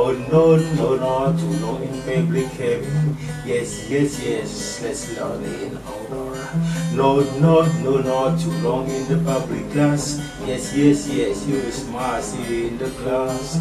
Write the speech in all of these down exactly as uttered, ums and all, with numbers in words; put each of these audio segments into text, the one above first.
No, no, no, not too long in public heaven. Yes, yes, yes, let's learn in outdoor. No, no, no, not too long in the public class. Yes, yes, yes, you smart in the class.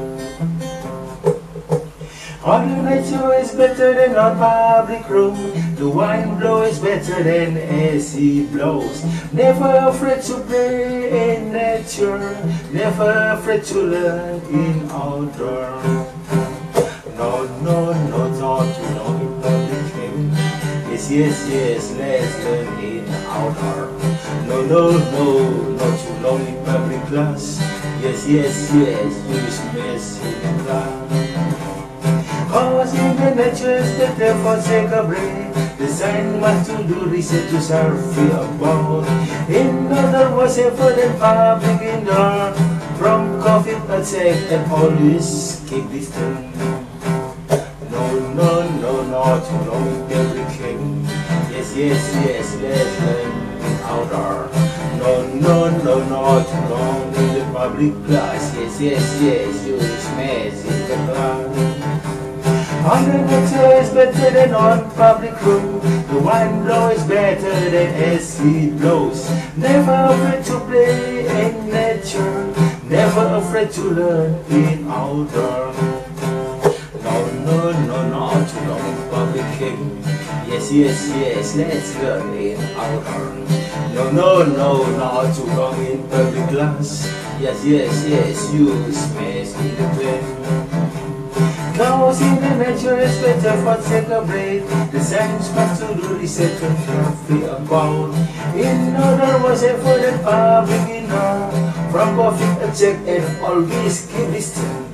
On the nature is better than on public room. The wine blow is better than A C blows. Never afraid to play in nature. Never afraid to learn in outdoor. No, no, no, not too long in public room. Yes, yes, yes, let's learn in outdoor. No, no, no, not too long in public class. Yes, yes, yes, use mess in class. Cause in the nature is better for take a break. Design what to do, research to serve free about. In other words, safer than public indoor. From coffee attack and always keep distance. No, no, no, not too long in public. Yes, yes, yes, let's learn outdoor. No, no, no, not too long in the public class. Yes, yes, yes, you smash in the class. On the nature is better than on public room. The wine blow is better than as C blows. Never afraid to play in nature. Never afraid to learn in outdoor. No, no, no, not too long in public game. Yes, yes, yes, let's learn in outdoor. No, no, no, not too long in public class. Yes, yes, yes, you smash in the plane. Cause in the nature is better for take a break. The science must to do research and free about. In other words, for the public indoor. From coffee a check and always keep distance.